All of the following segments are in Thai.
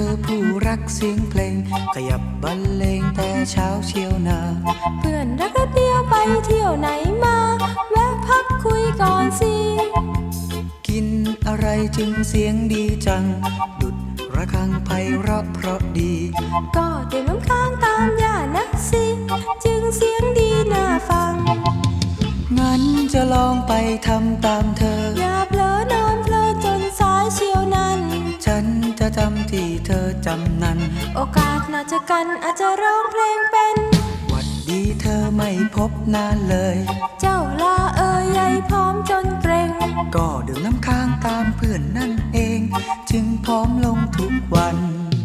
อผู้รักเสียงเพลงขยับบรรเลงแต่เช้าเชียวนาเพื่อนรักเดียวไปเที่ยวไหนมาแวะพักคุยก่อนสิกินอะไรจึงเสียงดีจังดุจระฆังไพเราะเพราะดีก็ดื่มน้ำค้างตามย่านักสิจึงเสียงดีน่าฟังงั้นจะลองไปทำตามเธออย่าเผลอนอนเพลินจนสายเชียวนั้นฉันจะจำที่เธอจำนั้นโอกาสน่าจะกันอาจจะร้องเพลงเป็นหวัดดีเธอไม่พบนานเลยเจ้าลาใหญ่พร้อมจนเกรงก็ดื่มน้ำค้างตามเพื่อนนั่นเองจึงพร้อมลงทุกวัน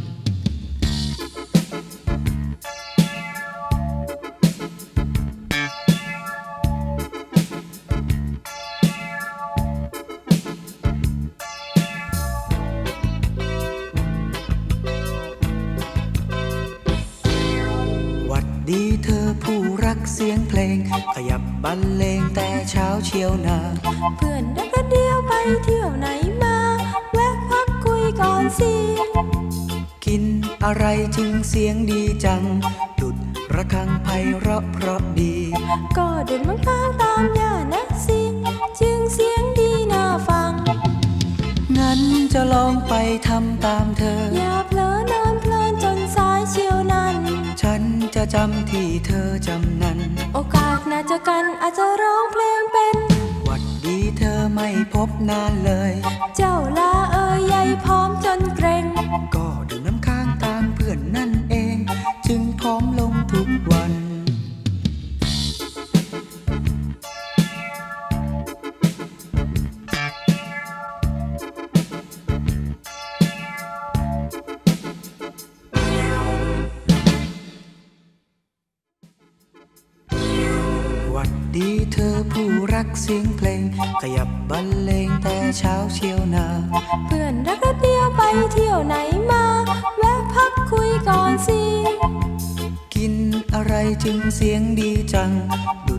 ดีเธอผู้รักเสียงเพลงขยับบรรเลงแต่เช้าเชียวนาเพื่อนรักเดียวไปเที่ยวไหนมาแวะพักคุยก่อนสิกินอะไรจึงเสียงดีจังดุจระฆังไพเราะเพราะดีก็เดินมังค้างตามย่านักสิจึงเสียงดีน่าฟังงั้นจะลองไปทำตามเธออย่าเผลอนอนเพลินจนสายเชียวนั้นฉันจะจำที่เธอจำนั้นโอกาสน่าจะกันอาจจะร้องเพลงเป็นหวัดดีเธอไม่พบนานเลยเจ้าลาใหญ่พร้อมจนเกรงก็ดื่มน้ำค้างตามเพื่อนนั่นเองจึงพร้อมลงทุกวันหวัดดีเธอผู้รักเสียงเพลงขยับบรรเลงแต่เช้าเชียวนาเพื่อนรักเดียวไปเที่ยวไหนมาแวะพักคุยก่อนสิกินอะไรจึงเสียงดีจังดุจ